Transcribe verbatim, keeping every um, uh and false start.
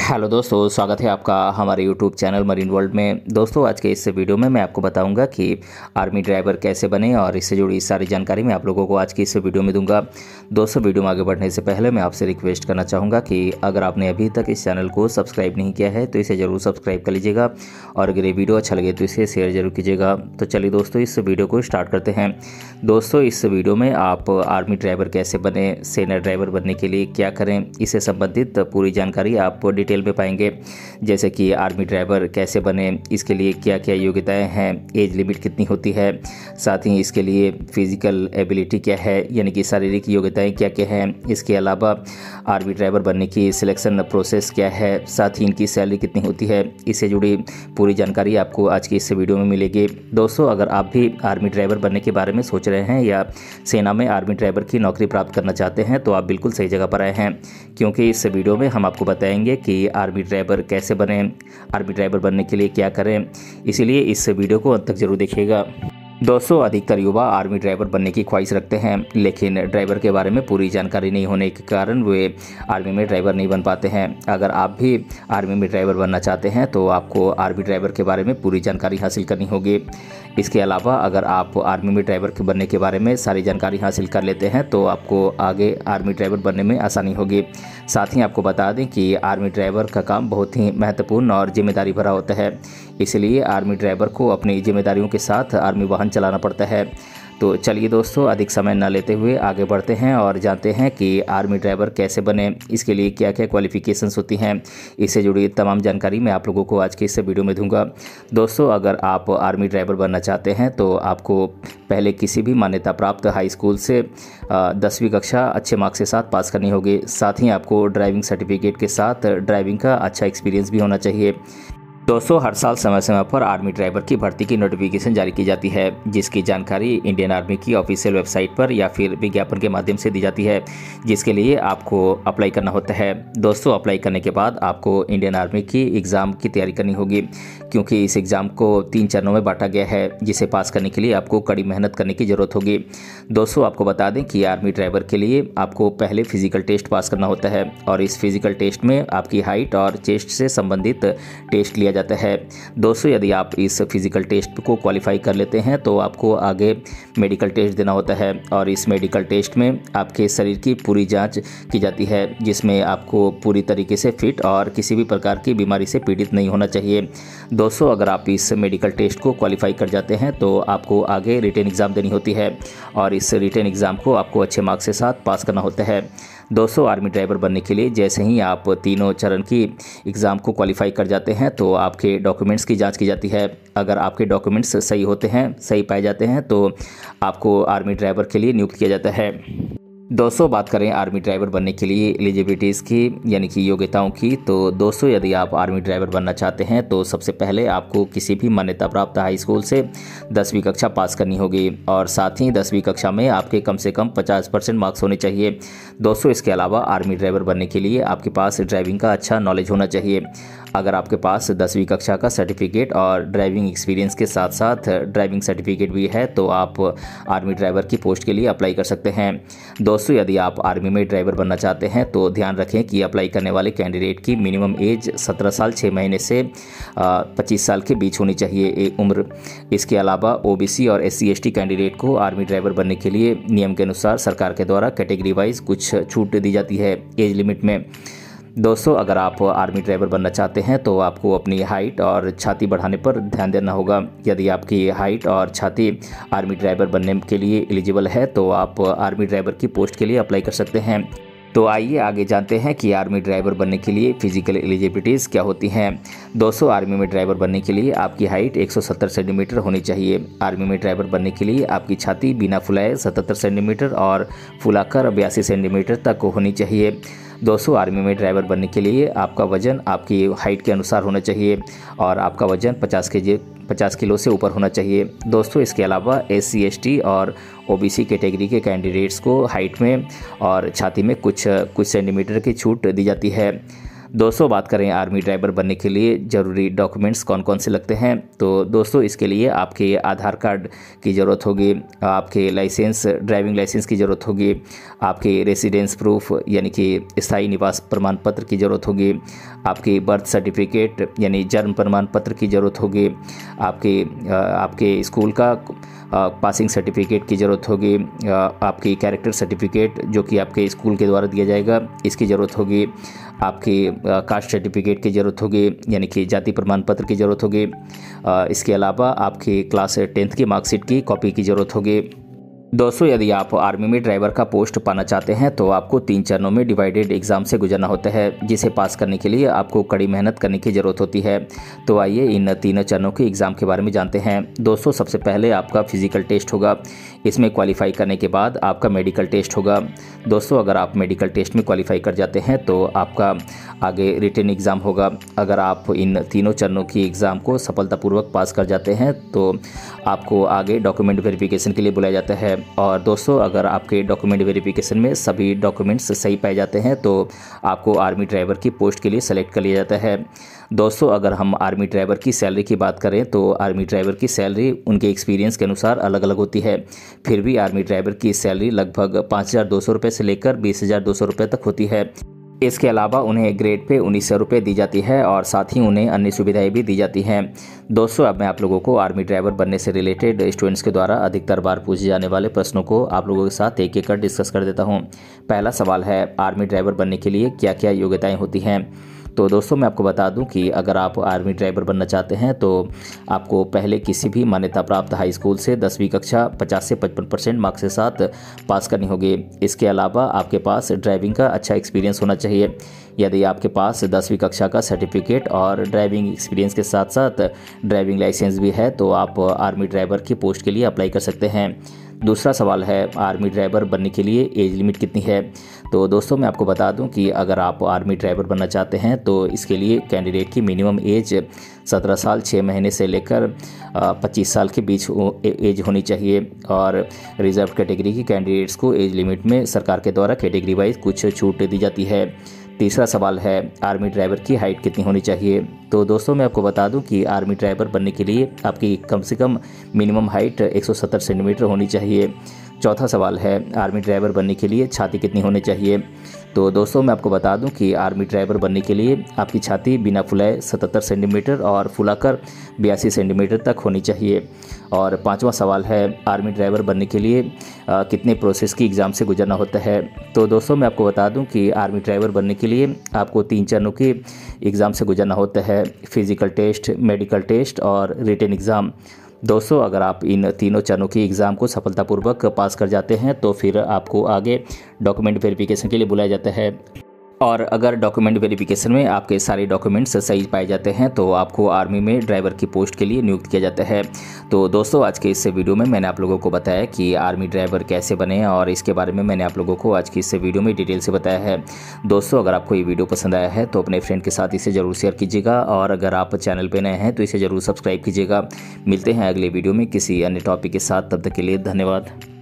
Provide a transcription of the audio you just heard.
Hello दोस्तों, स्वागत है आपका हमारे यूट्यूब चैनल मरीन वर्ल्ड में। दोस्तों, आज के इस वीडियो में मैं आपको बताऊंगा कि आर्मी ड्राइवर कैसे बने और इससे जुड़ी सारी जानकारी मैं आप लोगों को आज की इस वीडियो में दूंगा। दोस्तों, वीडियो में आगे बढ़ने से पहले मैं आपसे रिक्वेस्ट करना चाहूँगा कि अगर आपने अभी तक इस चैनल को सब्सक्राइब नहीं किया है तो इसे ज़रूर सब्सक्राइब कर लीजिएगा और अगर ये वीडियो अच्छा लगे तो इसे शेयर जरूर कीजिएगा। तो चलिए दोस्तों, इस वीडियो को स्टार्ट करते हैं। दोस्तों, इस वीडियो में आप आर्मी ड्राइवर कैसे बने, सेना ड्राइवर बनने के लिए क्या करें, इससे संबंधित पूरी जानकारी आप डिटेल में पाएंगे। जैसे कि आर्मी ड्राइवर कैसे बने, इसके लिए क्या क्या योग्यताएं हैं, एज लिमिट कितनी होती है, साथ ही इसके लिए फिजिकल एबिलिटी क्या है, यानी कि शारीरिक योग्यताएं क्या क्या हैं। इसके अलावा आर्मी ड्राइवर बनने की सिलेक्शन प्रोसेस क्या है, साथ ही इनकी सैलरी कितनी होती है, इससे जुड़ी पूरी जानकारी आपको आज की इस वीडियो में मिलेगी। दोस्तों, अगर आप भी आर्मी ड्राइवर बनने के बारे में सोच रहे हैं या सेना में आर्मी ड्राइवर की नौकरी प्राप्त करना चाहते हैं तो आप बिल्कुल सही जगह पर आए हैं, क्योंकि इस वीडियो में हम आपको बताएंगे कि आर्मी ड्राइवर कैसे बने, आर्मी ड्राइवर बनने के लिए क्या करें। इसीलिए इस वीडियो को अंत तक जरूर देखिएगा। दोस्तों, अधिकतर युवा आर्मी ड्राइवर बनने की ख्वाहिश रखते हैं, लेकिन ड्राइवर के बारे में पूरी जानकारी नहीं होने के कारण वे आर्मी में ड्राइवर नहीं बन पाते हैं। अगर आप भी आर्मी में ड्राइवर बनना चाहते हैं तो आपको आर्मी ड्राइवर के बारे में पूरी जानकारी हासिल करनी होगी। इसके अलावा अगर आप आर्मी में ड्राइवर के बनने के बारे में सारी जानकारी हासिल कर लेते हैं तो आपको आगे आर्मी ड्राइवर बनने में आसानी होगी। साथ ही आपको बता दें कि आर्मी ड्राइवर का काम बहुत ही महत्वपूर्ण और जिम्मेदारी भरा होता है, इसलिए आर्मी ड्राइवर को अपनी जिम्मेदारियों के साथ आर्मी वाहन चलाना पड़ता है। तो चलिए दोस्तों, अधिक समय न लेते हुए आगे बढ़ते हैं और जानते हैं कि आर्मी ड्राइवर कैसे बने, इसके लिए क्या क्या क्वालिफिकेशंस होती हैं। इससे जुड़ी तमाम जानकारी मैं आप लोगों को आज के इस वीडियो में दूंगा। दोस्तों, अगर आप आर्मी ड्राइवर बनना चाहते हैं तो आपको पहले किसी भी मान्यता प्राप्त हाई स्कूल से दसवीं कक्षा अच्छे मार्क्स के साथ पास करनी होगी। साथ ही आपको ड्राइविंग सर्टिफिकेट के साथ ड्राइविंग का अच्छा एक्सपीरियंस भी होना चाहिए। दोस्तों, हर साल समय समय पर आर्मी ड्राइवर की भर्ती की नोटिफिकेशन जारी की जाती है, जिसकी जानकारी इंडियन आर्मी की ऑफिशियल वेबसाइट पर या फिर विज्ञापन के माध्यम से दी जाती है, जिसके लिए आपको अप्लाई करना होता है। दोस्तों, अप्लाई करने के बाद आपको इंडियन आर्मी की एग्ज़ाम की तैयारी करनी होगी, क्योंकि इस एग्ज़ाम को तीन चरणों में बांटा गया है, जिसे पास करने के लिए आपको कड़ी मेहनत करने की ज़रूरत होगी। दोस्तों, आपको बता दें कि आर्मी ड्राइवर के लिए आपको पहले फिजिकल टेस्ट पास करना होता है और इस फिजिकल टेस्ट में आपकी हाइट और चेस्ट से संबंधित टेस्ट लिया जाता है। दोस्तों, यदि आप इस फिजिकल टेस्ट को क्वालिफाई कर लेते हैं तो आपको आगे मेडिकल टेस्ट देना होता है और इस मेडिकल टेस्ट में आपके शरीर की पूरी जांच की जाती है, जिसमें आपको पूरी तरीके से फिट और किसी भी प्रकार की बीमारी से पीड़ित नहीं होना चाहिए। दोस्तों, अगर आप इस मेडिकल टेस्ट को क्वालिफाई कर जाते हैं तो आपको आगे रिटन एग्ज़ाम देनी होती है और इस रिटन एग्ज़ाम को आपको अच्छे मार्क्स के साथ पास करना होता है। दोस्तों, आर्मी ड्राइवर बनने के लिए जैसे ही आप तीनों चरण की एग्ज़ाम को क्वालिफाई कर जाते हैं तो आपके डॉक्यूमेंट्स की जांच की जाती है। अगर आपके डॉक्यूमेंट्स सही होते हैं, सही पाए जाते हैं तो आपको आर्मी ड्राइवर के लिए नियुक्त किया जाता है। दोस्तों, बात करें आर्मी ड्राइवर बनने के लिए एलिजिबिलिटीज़ की, यानी कि योग्यताओं की, तो दोस्तों यदि आप आर्मी ड्राइवर बनना चाहते हैं तो सबसे पहले आपको किसी भी मान्यता प्राप्त हाई स्कूल से दसवीं कक्षा पास करनी होगी और साथ ही दसवीं कक्षा में आपके कम से कम पचास परसेंट मार्क्स होने चाहिए। दोस्तों, इसके अलावा आर्मी ड्राइवर बनने के लिए आपके पास ड्राइविंग का अच्छा नॉलेज होना चाहिए। अगर आपके पास दसवीं कक्षा का सर्टिफिकेट और ड्राइविंग एक्सपीरियंस के साथ साथ ड्राइविंग सर्टिफिकेट भी है तो आप आर्मी ड्राइवर की पोस्ट के लिए अप्लाई कर सकते हैं। दोस्तों, यदि आप आर्मी में ड्राइवर बनना चाहते हैं तो ध्यान रखें कि अप्लाई करने वाले कैंडिडेट की मिनिमम एज सत्रह साल छः महीने से पच्चीस साल के बीच होनी चाहिए एक उम्र। इसके अलावा ओबीसी और एससी एसटी कैंडिडेट को आर्मी ड्राइवर बनने के लिए नियम के अनुसार सरकार के द्वारा कैटेगरी वाइज कुछ छूट दी जाती है एज लिमिट में। दोस्तों, अगर आप आर्मी ड्राइवर बनना चाहते हैं तो आपको अपनी हाइट और छाती बढ़ाने पर ध्यान देना होगा। यदि आपकी हाइट और छाती आर्मी ड्राइवर बनने के लिए एलिजिबल है तो आप आर्मी ड्राइवर की पोस्ट के लिए अप्लाई कर सकते हैं। तो आइए आगे जानते हैं कि आर्मी ड्राइवर बनने के लिए फिजिकल एलिजिबिलिटीज़ क्या होती हैं। दोस्तों, आर्मी में ड्राइवर बनने के लिए आपकी हाइट एक सौ सत्तर सेंटीमीटर होनी चाहिए। आर्मी में ड्राइवर बनने के लिए आपकी छाती बिना फुलाए सतहत्तर सेंटीमीटर और फुलाकर बयासी सेंटीमीटर तक होनी चाहिए। दोस्तों, आर्मी में ड्राइवर बनने के लिए आपका वजन आपकी हाइट के अनुसार होना चाहिए और आपका वजन पचास केजी पचास किलो से ऊपर होना चाहिए। दोस्तों, इसके अलावा एस सी एस टी और ओबीसी कैटेगरी के कैंडिडेट्स को हाइट में और छाती में कुछ कुछ सेंटीमीटर की छूट दी जाती है। दोस्तों बात करें आर्मी ड्राइवर बनने के लिए ज़रूरी डॉक्यूमेंट्स कौन कौन से लगते हैं, तो दोस्तों इसके लिए आपके आधार कार्ड की ज़रूरत होगी, आपके लाइसेंस ड्राइविंग लाइसेंस की ज़रूरत होगी, आपके रेसिडेंस प्रूफ यानी कि स्थायी निवास प्रमाण पत्र की ज़रूरत होगी, आपके बर्थ सर्टिफिकेट यानी जन्म प्रमाण पत्र की ज़रूरत होगी, आपके आपके स्कूल का पासिंग सर्टिफिकेट की ज़रूरत होगी, आपकी कैरेक्टर सर्टिफिकेट जो कि आपके स्कूल के द्वारा दिया जाएगा इसकी ज़रूरत होगी, आपकी कास्ट सर्टिफिकेट की ज़रूरत होगी यानी कि जाति प्रमाण पत्र की ज़रूरत होगी। इसके अलावा आपकी क्लास टेंथ की मार्कशीट की कॉपी की ज़रूरत होगी। दोस्तों यदि आप आर्मी में ड्राइवर का पोस्ट पाना चाहते हैं तो आपको तीन चरणों में डिवाइडेड एग्जाम से गुजरना होता है, जिसे पास करने के लिए आपको कड़ी मेहनत करने की ज़रूरत होती है। तो आइए इन तीनों चरणों के एग्ज़ाम के बारे में जानते हैं। दोस्तों सबसे पहले आपका फिजिकल टेस्ट होगा, इसमें क्वालिफाई करने के बाद आपका मेडिकल टेस्ट होगा। दोस्तों अगर आप मेडिकल टेस्ट में क्वालिफाई कर जाते हैं तो आपका आगे रिटन एग्ज़ाम होगा। अगर आप इन तीनों चरणों की एग्ज़ाम को सफलतापूर्वक पास कर जाते हैं तो आपको आगे डॉक्यूमेंट वेरिफिकेशन के लिए बुलाया जाता है। और दोस्तों अगर आपके डॉक्यूमेंट वेरिफिकेशन में सभी डॉक्यूमेंट्स सही पाए जाते हैं तो आपको आर्मी ड्राइवर की पोस्ट के लिए सेलेक्ट कर लिया जाता है। दोस्तों अगर हम आर्मी ड्राइवर की सैलरी की बात करें तो आर्मी ड्राइवर की सैलरी उनके एक्सपीरियंस के अनुसार अलग अलग होती है। फिर भी आर्मी ड्राइवर की सैलरी लगभग पाँच हज़ार दो सौ रुपये से लेकर बीस हज़ार दो सौ रुपये तक होती है। इसके अलावा उन्हें ग्रेड पे उन्नीस सौ रुपये दी जाती है और साथ ही उन्हें अन्य सुविधाएं भी दी जाती हैं। दोस्तों अब मैं आप लोगों को आर्मी ड्राइवर बनने से रिलेटेड स्टूडेंट्स के द्वारा अधिकतर बार पूछे जाने वाले प्रश्नों को आप लोगों के साथ एक एक कर डिस्कस कर देता हूं। पहला सवाल है आर्मी ड्राइवर बनने के लिए क्या क्या योग्यताएं होती हैं। तो दोस्तों मैं आपको बता दूं कि अगर आप आर्मी ड्राइवर बनना चाहते हैं तो आपको पहले किसी भी मान्यता प्राप्त हाई स्कूल से दसवीं कक्षा पचास से पचपन परसेंट मार्क्स के साथ पास करनी होगी। इसके अलावा आपके पास ड्राइविंग का अच्छा एक्सपीरियंस होना चाहिए। यदि आपके पास दसवीं कक्षा का सर्टिफिकेट और ड्राइविंग एक्सपीरियंस के साथ साथ ड्राइविंग लाइसेंस भी है तो आप आर्मी ड्राइवर की पोस्ट के लिए अप्लाई कर सकते हैं। दूसरा सवाल है आर्मी ड्राइवर बनने के लिए एज लिमिट कितनी है। तो दोस्तों मैं आपको बता दूं कि अगर आप आर्मी ड्राइवर बनना चाहते हैं तो इसके लिए कैंडिडेट की मिनिमम एज सत्रह साल छः महीने से लेकर पच्चीस साल के बीच एज होनी चाहिए। और रिजर्व कैटेगरी की कैंडिडेट्स को एज लिमिट में सरकार के द्वारा कैटेगरी वाइज कुछ छूट दी जाती है। तीसरा सवाल है आर्मी ड्राइवर की हाइट कितनी होनी चाहिए। तो दोस्तों मैं आपको बता दूं कि आर्मी ड्राइवर बनने के लिए आपकी कम से कम मिनिमम हाइट एक सौ सत्तर सेंटीमीटर होनी चाहिए। चौथा सवाल है आर्मी ड्राइवर बनने के लिए छाती कितनी होनी चाहिए। तो दोस्तों मैं आपको बता दूं कि आर्मी ड्राइवर बनने के लिए आपकी छाती बिना फुलाए सतहत्तर सेंटीमीटर और फुलाकर बयासी सेंटीमीटर तक होनी चाहिए। और पांचवा सवाल है आर्मी ड्राइवर बनने के लिए आ, कितने प्रोसेस की एग्ज़ाम से गुजरना होता है। तो दोस्तों मैं आपको बता दूं कि आर्मी ड्राइवर बनने के लिए आपको तीन चरणों के एग्ज़ाम से गुजरना होता है, फिज़िकल टेस्ट, मेडिकल टेस्ट और रिटन एग्ज़ाम। दोस्तों अगर आप इन तीनों चरणों की एग्ज़ाम को सफलतापूर्वक पास कर जाते हैं तो फिर आपको आगे डॉक्यूमेंट वेरिफिकेशन के लिए बुलाया जाता है। और अगर डॉक्यूमेंट वेरिफिकेशन में आपके सारे डॉक्यूमेंट्स सही पाए जाते हैं तो आपको आर्मी में ड्राइवर की पोस्ट के लिए नियुक्त किया जाता है। तो दोस्तों आज के इस वीडियो में मैंने आप लोगों को बताया कि आर्मी ड्राइवर कैसे बने और इसके बारे में मैंने आप लोगों को आज की इस वीडियो में डिटेल से बताया है। दोस्तों अगर आपको ये वीडियो पसंद आया है तो अपने फ्रेंड के साथ इसे ज़रूर शेयर कीजिएगा और अगर आप चैनल पर नए हैं तो इसे ज़रूर सब्सक्राइब कीजिएगा। मिलते हैं अगले वीडियो में किसी अन्य टॉपिक के साथ, तब तक के लिए धन्यवाद।